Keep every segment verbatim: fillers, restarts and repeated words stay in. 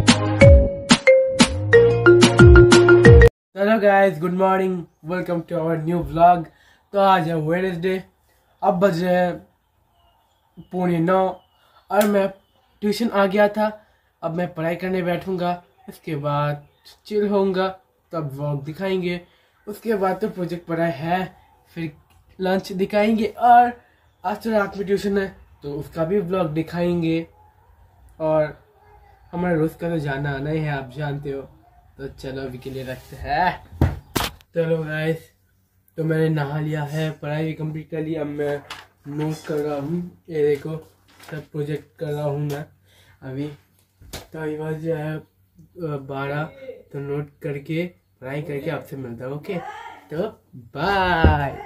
Hello guys, good morning, welcome to our new vlog. तो आज है वेडनेसडे, अब बज रहे हैं पौने नौ और मैं ट्यूशन आ गया था। अब मैं पढ़ाई करने बैठूंगा, उसके बाद चिल होऊंगा, तब व्लॉग दिखाएंगे। उसके बाद तो प्रोजेक्ट पढ़ाई है, फिर लंच दिखाएंगे और आज तो रात में ट्यूशन है तो उसका भी व्लॉग दिखाएंगे। और हमारा रोज का तो जाना आना ही है, आप जानते हो। तो चलो अभी के लिए रखते हैं। चलो गाइस, तो मैंने नहा लिया है, पढ़ाई भी कंप्लीट कर लिया। अब मैं नोट कर रहा हूँ, ये देखो सब प्रोजेक्ट कर रहा हूँ मैं अभी। तो अभी बज है बारह, तो नोट करके पढ़ाई करके आपसे मिलता हूँ। ओके, तो बाय।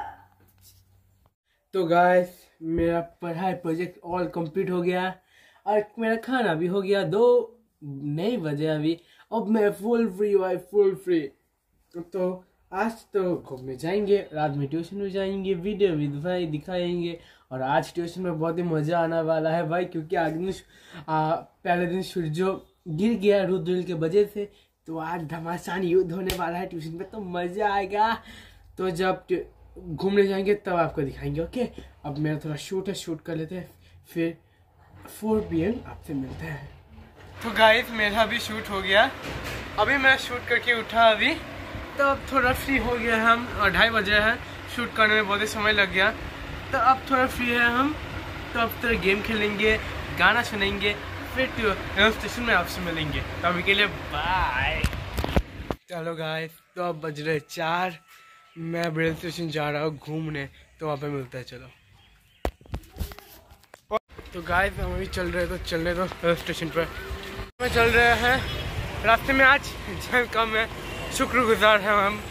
तो गाइस, मेरा पढ़ाई प्रोजेक्ट ऑल कंप्लीट हो गया और मेरा खाना भी हो गया। दो नहीं बजे अभी, अब मैं फुल फ्री भाई, फुल फ्री। तो आज तो घूमने जाएंगे, रात में ट्यूशन में जाएंगे, वीडियो भी दिखाई दिखाएंगे। और आज ट्यूशन में बहुत ही मज़ा आने वाला है भाई, क्योंकि आज दिन पहले दिन सूर्य गिर गया रुद्र के वजह से, तो आज घमासान युद्ध होने वाला है ट्यूशन में, तो मज़ा आएगा। तो जब घूमने जाएंगे तब आपको दिखाएंगे। ओके, अब मेरा थोड़ा शूट है, शूट कर लेते हैं, फिर फोर पी एम आपसे मिलते हैं। तो गाइस, मेरा भी शूट हो गया, अभी मैं शूट करके उठा अभी, तो अब थोड़ा फ्री हो गया हम। और ढाई बजे है, शूट करने में बहुत ही समय लग गया, तो अब थोड़ा फ्री है हम। तो अब थोड़ा गेम खेलेंगे, गाना सुनेंगे, फिर रेल स्टेशन में आपसे मिलेंगे। तो अभी के लिए बाय। चलो गाइस, तो अब बज रहे चार, मैं रेल स्टेशन जा रहा हूँ घूमने, तो वहाँ पे मिलता है। चलो तो गाइस, हम अभी चल रहे, तो चल रहे तो रेल स्टेशन पर में चल रहे हैं। रास्ते में आज जल कम है, शुक्रगुजार हैं हम।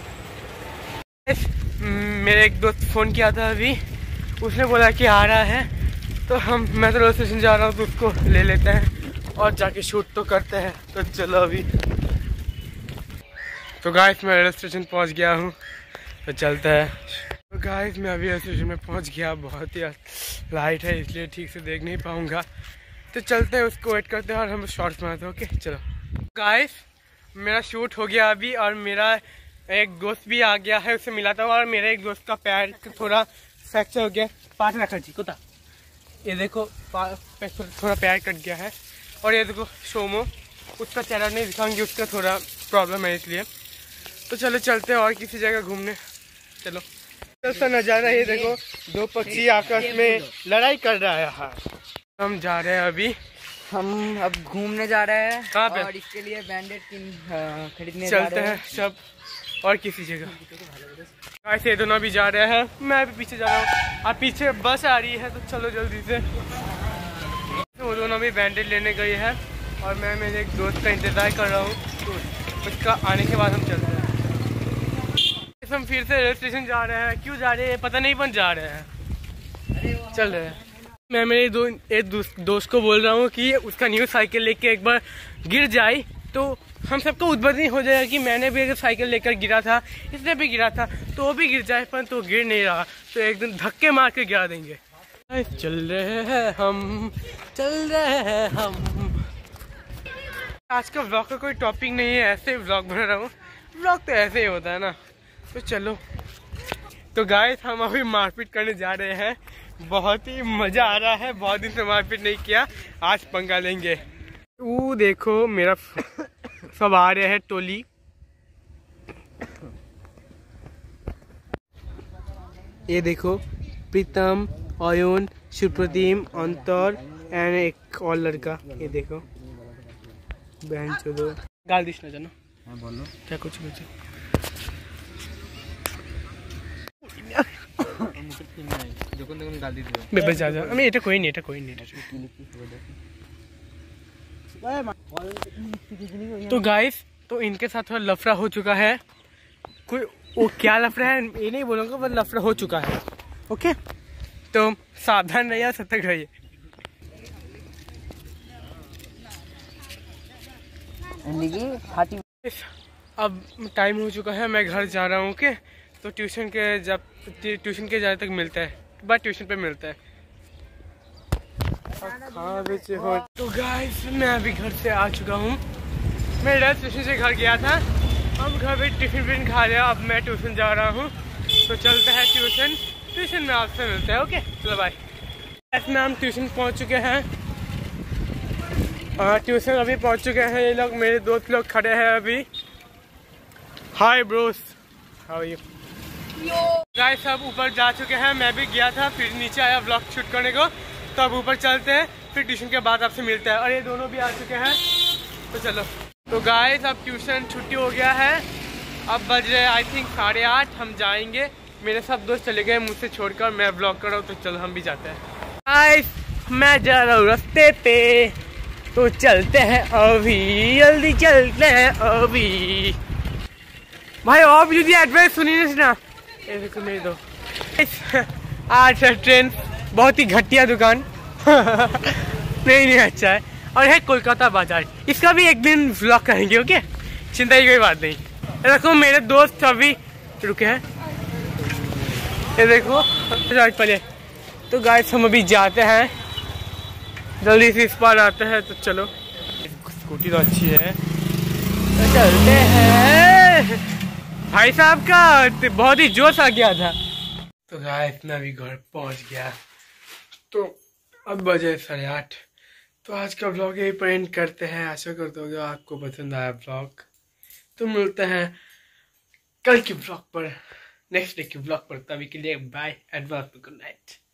मेरे एक दोस्त फ़ोन किया था अभी, उसने बोला कि आ रहा है, तो हम मैं तो रेल स्टेशन जा रहा हूँ, तो उसको ले लेते हैं और जाके शूट तो करते हैं। तो चलो अभी। तो गाइस, मैं रेल स्टेशन पहुँच गया हूँ, तो चलते हैं। तो गाइस, मैं अभी रेल स्टेशन में पहुँच गया, बहुत ही लाइट है इसलिए ठीक से देख नहीं पाऊँगा। तो चलते हैं, उसको वेट करते हैं और हम शॉर्ट्स बनाते हैं। ओके चलो गाइस, मेरा शूट हो गया अभी, और मेरा एक दोस्त भी आ गया है, उससे मिला था। और मेरे एक दोस्त का पैर थोड़ा फ्रैक्चर हो गया, पाट रखा जी कोता, ये देखो थोड़ा पैर कट गया है। और ये देखो सोमो, उसका चेहरा नहीं दिखाऊंगी, उसका थोड़ा प्रॉब्लम है इसलिए। तो चलो चलते हैं और किसी जगह घूमने। चलो ऐसा नज़ारा, ये देखो दो पक्षी आपस में लड़ाई कर रहा है। हम जा रहे हैं अभी, हम अब घूमने जा रहे हैं। कहाँ पे? और इसके लिए बैंडेड खरीदने चलते जा रहे हैं सब और किसी जगह। ऐसे दोनों भी जा रहे हैं, मैं भी पीछे जा रहा हूँ, अब पीछे बस आ रही है, तो चलो जल्दी से। तो वो दोनों भी बैंडेड लेने गए हैं और मैं मेरे एक दोस्त का इंतज़ार कर रहा हूँ, तो उसका आने के बाद हम चलते हैं। हम फिर से रेल स्टेशन जा रहे हैं, क्यों जा रहे हैं पता नहीं, पर जा रहे हैं, चल रहे हैं। मैं मेरे दो एक दोस्त को बोल रहा हूँ कि उसका न्यू साइकिल लेके एक बार गिर जाए तो हम सबको उद्बोधन हो जाएगा कि मैंने भी एक साइकिल लेकर गिरा था, इसने भी गिरा था, तो वो भी गिर जाए, पर तो गिर नहीं रहा, तो एक दिन धक्के मार के गिरा देंगे। चल रहे हैं हम, चल रहे हैं हम। आज का व्लॉग का कोई टॉपिक नहीं है, ऐसे व्लॉग बना रहा हूँ, व्लॉग तो ऐसे ही होता है ना। तो चलो, तो गाइस, हम अभी मारपीट करने जा रहे हैं, बहुत ही मज़ा आ रहा है, बहुत दिन से मारपीट नहीं किया, आज पंगा लेंगे। वो देखो मेरा सब आ रहे हैं टोली। ये देखो प्रीतम, अयन, सुप्रतिम, अंतर एंड एक और लड़का, ये देखो बहन चलो गाल दिस ना जानो। हाँ बोलो क्या कुछ कुछ बेबे जा जा, আমি এটা কই নি, এটা কই নি। तो गाइस, तो इनके साथ थोड़ा लफड़ा हो चुका है, कोई वो क्या लफड़ा है ये नहीं बोलूँगा, पर लफड़ा हो चुका है। ओके, तो सावधान रहिए, सतर्क रहिए। अब टाइम हो चुका है, मैं घर जा रहा हूँ। ओके, तो ट्यूशन के जब ट्यूशन के जाने तक मिलता है, बाद ट्यूशन पे मिलता है। कहाँ बेचे हो। तो गाइस मैं अभी घर से आ चुका हूँ। मैं डर ट्यूशन से घर गया था, अब घर पे टिफिन विफिन खा लिया। अब मैं ट्यूशन जा रहा हूँ, तो चलते हैं ट्यूशन। ट्यूशन में आपसे मिलते हैं। ओके चलो बाय। गाइस में हम ट्यूशन पहुँच चुके हैं। हाँ ट्यूशन अभी पहुँच चुके हैं। ये लोग मेरे दोस्त लोग खड़े हैं अभी। Hi bros, how are you. Guys सब ऊपर जा चुके हैं। मैं भी गया था, फिर नीचे आया व्लॉग शूट करने को। तो अब ऊपर चलते हैं, फिर ट्यूशन के बाद आपसे मिलते हैं। और ये दोनों भी आ चुके हैं, तो चलो। तो गाइस अब ट्यूशन छुट्टी हो गया है। अब बज रहे आई थिंक साढ़े आठ। हम जाएंगे, मेरे सब दोस्त चले गए मुझसे छोड़कर। मैं व्लॉग कर रहा हूँ, तो चलो हम भी जाते हैं। गाइस मैं जा रहा हूँ रास्ते पे, तो चलते हैं अभी, जल्दी चलते हैं अभी। भाई और भी एडवाइस सुनिए ना। देखो मेरे दो आज है ट्रेन, बहुत ही घटिया दुकान नहीं नहीं अच्छा है। और है कोलकाता बाजार, इसका भी एक दिन व्लॉग करेंगे। ओके चिंता की कोई बात नहीं। देखो मेरे दोस्त अभी रुके हैं, ये देखो पहले। तो गाइस हम अभी जाते हैं, जल्दी से इस पार आते हैं। तो चलो, स्कूटी तो अच्छी है, तो चलते हैं। भाई साहब का बहुत ही जोश आ गया था। तो गाइस मैं अभी घर पहुंच गया, तो अब बजे साढ़े आठ। तो आज का ब्लॉग यही पर एंड करते हैं। आशा करते हो आपको पसंद आया ब्लॉग। तो मिलते हैं कल के ब्लॉग पर, नेक्स्ट डे के ब्लॉग पर। तभी के लिए बाय, एडवांस गुड नाइट।